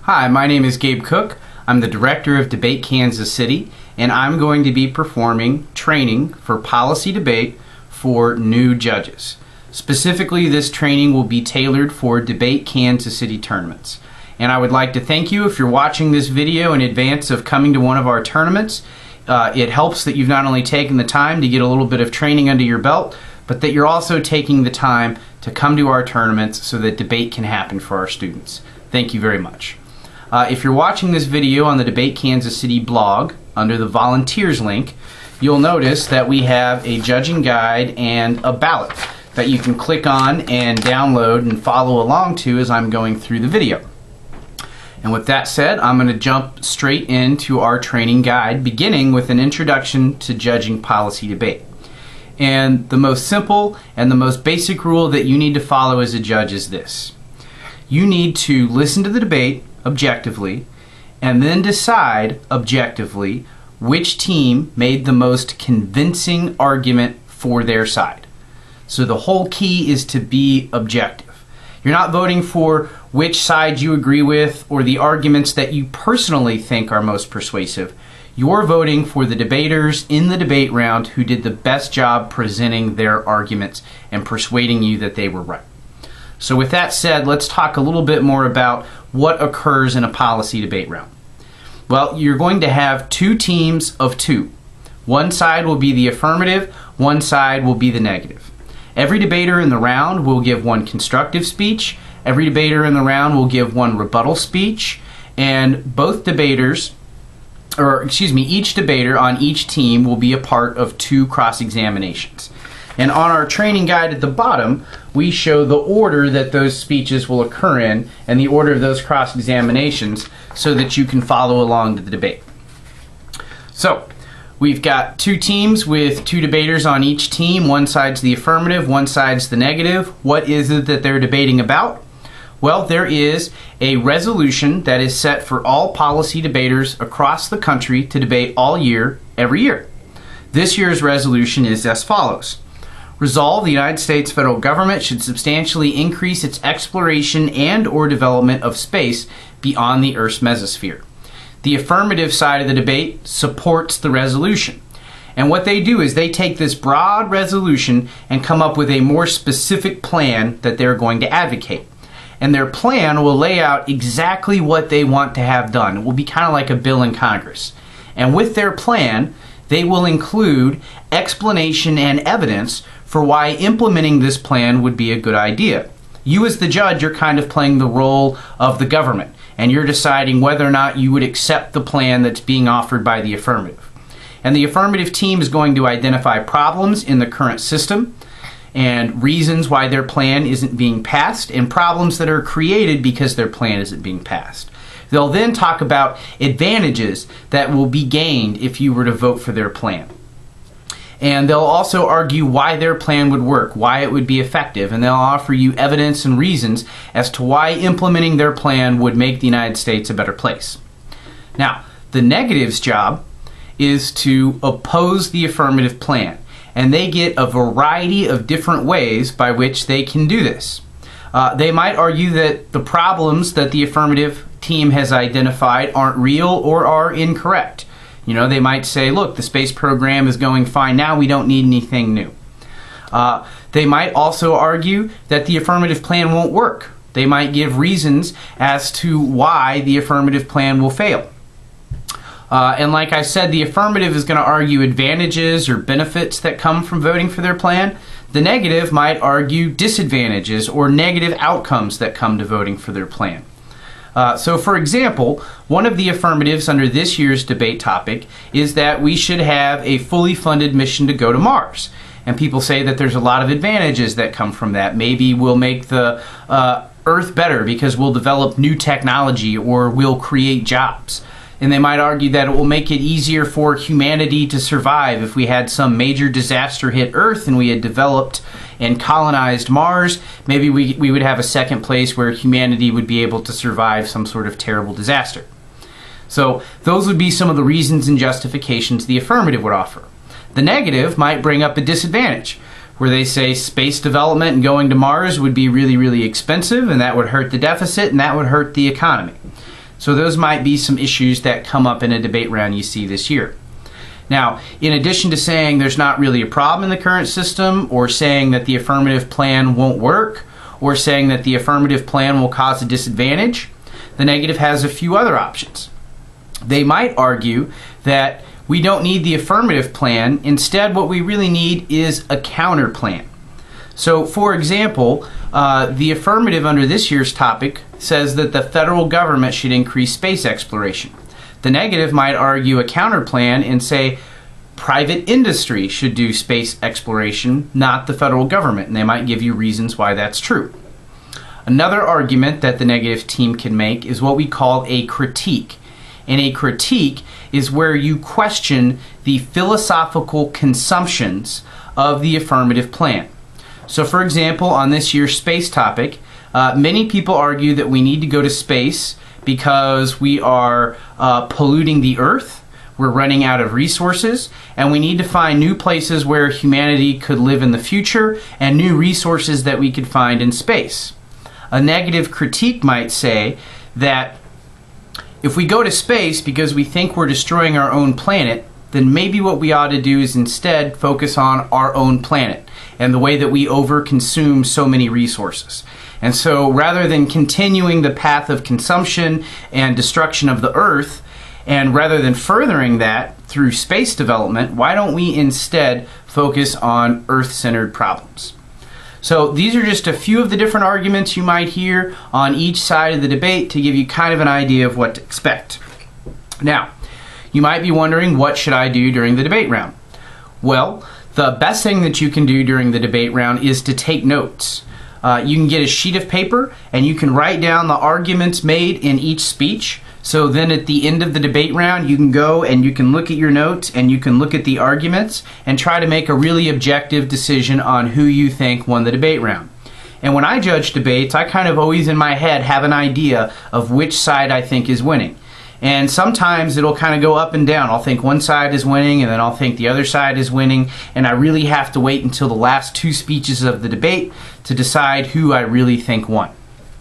Hi, my name is Gabe Cook. I'm the director of Debate Kansas City, and I'm going to be performing training for policy debate for new judges. Specifically, this training will be tailored for Debate Kansas City tournaments. And I would like to thank you if you're watching this video in advance of coming to one of our tournaments. It helps that you've not only taken the time to get a little bit of training under your belt, but that you're also taking the time to come to our tournaments so that debate can happen for our students. Thank you very much. If you're watching this video on the Debate Kansas City blog under the volunteers link, you'll notice that we have a judging guide and a ballot that you can click on and download and follow along to as I'm going through the video. And with that said, I'm going to jump straight into our training guide, beginning with an introduction to judging policy debate. And the most simple and the most basic rule that you need to follow as a judge is this. You need to listen to the debate objectively and then decide objectively which team made the most convincing argument for their side. So the whole key is to be objective. You're not voting for which side you agree with or the arguments that you personally think are most persuasive. You're voting for the debaters in the debate round who did the best job presenting their arguments and persuading you that they were right. So with that said, let's talk a little bit more about what occurs in a policy debate round. Well, you're going to have two teams of two. One side will be the affirmative, one side will be the negative. Every debater in the round will give one constructive speech, every debater in the round will give one rebuttal speech, and both debaters, each debater on each team will be a part of two cross-examinations. And on our training guide at the bottom, we show the order that those speeches will occur in and the order of those cross-examinations so that you can follow along to the debate. So, we've got two teams with two debaters on each team. One side's the affirmative, one side's the negative. What is it that they're debating about? Well, there is a resolution that is set for all policy debaters across the country to debate all year, every year. This year's resolution is as follows. Resolve, the United States federal government should substantially increase its exploration and or development of space beyond the Earth's mesosphere. The affirmative side of the debate supports the resolution. And what they do is they take this broad resolution and come up with a more specific plan that they're going to advocate. And their plan will lay out exactly what they want to have done. It will be kind of like a bill in Congress. And with their plan, they will include explanation and evidence for why implementing this plan would be a good idea. You as the judge are kind of playing the role of the government, and you're deciding whether or not you would accept the plan that's being offered by the affirmative. And the affirmative team is going to identify problems in the current system and reasons why their plan isn't being passed and problems that are created because their plan isn't being passed. They'll then talk about advantages that will be gained if you were to vote for their plan. And they'll also argue why their plan would work, why it would be effective, and they'll offer you evidence and reasons as to why implementing their plan would make the United States a better place. Now, the negative's job is to oppose the affirmative plan, and they get a variety of different ways by which they can do this. They might argue that the problems that the affirmative team has identified aren't real or are incorrect. You know, they might say, look, the space program is going fine now, we don't need anything new. They might also argue that the affirmative plan won't work. They might give reasons as to why the affirmative plan will fail. And like I said, the affirmative is going to argue advantages or benefits that come from voting for their plan. The negative might argue disadvantages or negative outcomes that come to voting for their plan. So for example, one of the affirmatives under this year's debate topic is that we should have a fully funded mission to go to Mars. And people say that there's a lot of advantages that come from that. Maybe we'll make the Earth better because we'll develop new technology or we'll create jobs. And they might argue that it will make it easier for humanity to survive if we had some major disaster hit Earth and we had developed and colonized Mars. Maybe we would have a second place where humanity would be able to survive some sort of terrible disaster. So those would be some of the reasons and justifications the affirmative would offer. The negative might bring up a disadvantage, where they say space development and going to Mars would be really, really expensive, and that would hurt the deficit and that would hurt the economy. So those might be some issues that come up in a debate round you see this year. Now, in addition to saying there's not really a problem in the current system, or saying that the affirmative plan won't work, or saying that the affirmative plan will cause a disadvantage, the negative has a few other options. They might argue that we don't need the affirmative plan. Instead, what we really need is a counter plan. So, for example, the affirmative under this year's topic says that the federal government should increase space exploration. The negative might argue a counter plan and say private industry should do space exploration, not the federal government, and they might give you reasons why that's true. Another argument that the negative team can make is what we call a critique. And a critique is where you question the philosophical consumptions of the affirmative plan. So, for example, on this year's space topic, many people argue that we need to go to space because we are polluting the Earth, we're running out of resources, and we need to find new places where humanity could live in the future and new resources that we could find in space. A negative critique might say that if we go to space because we think we're destroying our own planet, then maybe what we ought to do is instead focus on our own planet and the way that we overconsume so many resources. And so rather than continuing the path of consumption and destruction of the Earth, and rather than furthering that through space development, why don't we instead focus on Earth-centered problems? So these are just a few of the different arguments you might hear on each side of the debate to give you kind of an idea of what to expect. Now, you might be wondering, what should I do during the debate round? Well, the best thing that you can do during the debate round is to take notes. You can get a sheet of paper and you can write down the arguments made in each speech. So then at the end of the debate round, you can go and you can look at your notes and you can look at the arguments and try to make a really objective decision on who you think won the debate round. And when I judge debates, I kind of always in my head have an idea of which side I think is winning. And sometimes it'll kind of go up and down. I'll think one side is winning and then I'll think the other side is winning, and I really have to wait until the last two speeches of the debate to decide who I really think won.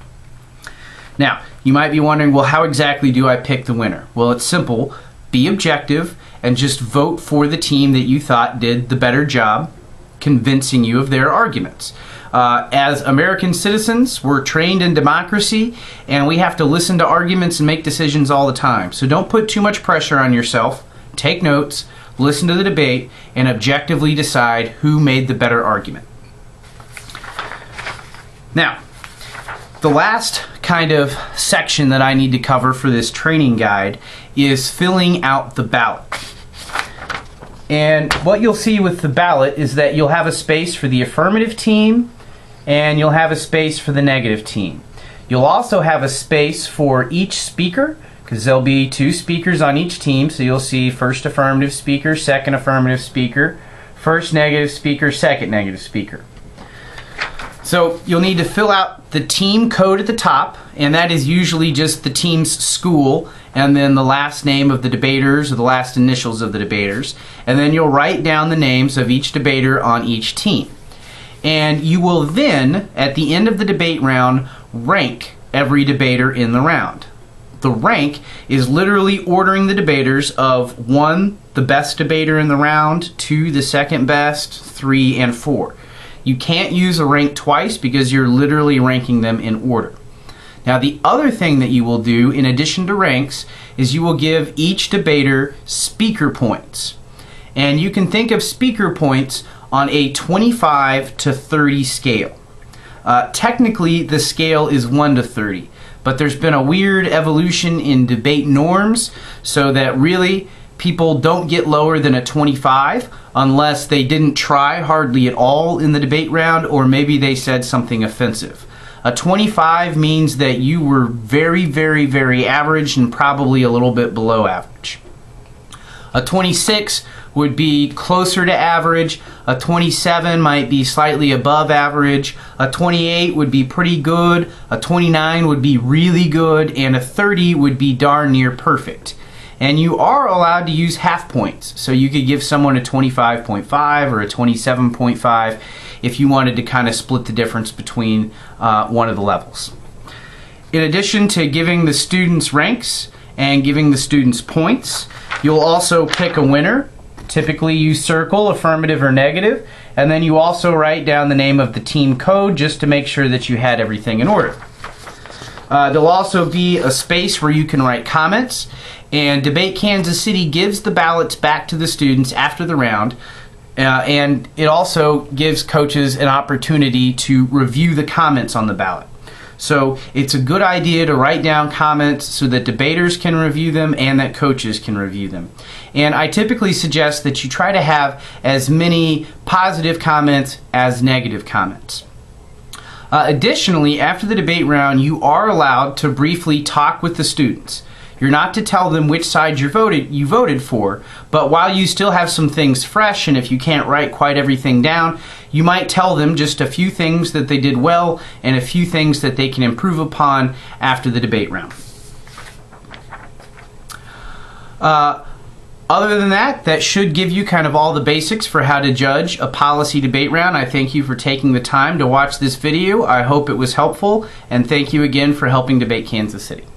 Now, you might be wondering, well, how exactly do I pick the winner? Well, it's simple. Be objective and just vote for the team that you thought did the better job convincing you of their arguments. As American citizens, we're trained in democracy and we have to listen to arguments and make decisions all the time. So don't put too much pressure on yourself. Take notes, listen to the debate, and objectively decide who made the better argument. Now, the last kind of section that I need to cover for this training guide is filling out the ballot. And what you'll see with the ballot is that you'll have a space for the affirmative team and you'll have a space for the negative team. You'll also have a space for each speaker, because there'll be two speakers on each team. So you'll see first affirmative speaker, second affirmative speaker, first negative speaker, second negative speaker. So you'll need to fill out the team code at the top, and that is usually just the team's school and then the last name of the debaters or the last initials of the debaters. And then you'll write down the names of each debater on each team. And you will then, at the end of the debate round, rank every debater in the round. The rank is literally ordering the debaters of 1, the best debater in the round, 2, the second best, 3, and 4. You can't use a rank twice because you're literally ranking them in order. Now, the other thing that you will do, in addition to ranks, is you will give each debater speaker points. And you can think of speaker points on a 25 to 30 scale. Technically, the scale is 1 to 30, but there's been a weird evolution in debate norms so that really people don't get lower than a 25 unless they didn't try hardly at all in the debate round, or maybe they said something offensive. A 25 means that you were very, very, very average and probably a little bit below average. A 26 would be closer to average. A 27 might be slightly above average. A 28 would be pretty good. A 29 would be really good. And a 30 would be darn near perfect. And you are allowed to use half points. So you could give someone a 25.5 or a 27.5 if you wanted to kind of split the difference between one of the levels. In addition to giving the students ranks and giving the students points, you'll also pick a winner. Typically you circle affirmative or negative, and then you also write down the name of the team code just to make sure that you had everything in order. There'll also be a space where you can write comments, and Debate Kansas City gives the ballots back to the students after the round, and it also gives coaches an opportunity to review the comments on the ballot. So it's a good idea to write down comments so that debaters can review them and that coaches can review them. And I typically suggest that you try to have as many positive comments as negative comments. Additionally, after the debate round, you are allowed to briefly talk with the students. You're not to tell them which side you voted for, but while you still have some things fresh, and if you can't write quite everything down, you might tell them just a few things that they did well and a few things that they can improve upon after the debate round. Other than that, that should give you kind of all the basics for how to judge a policy debate round. I thank you for taking the time to watch this video. I hope it was helpful, and thank you again for helping Debate Kansas City.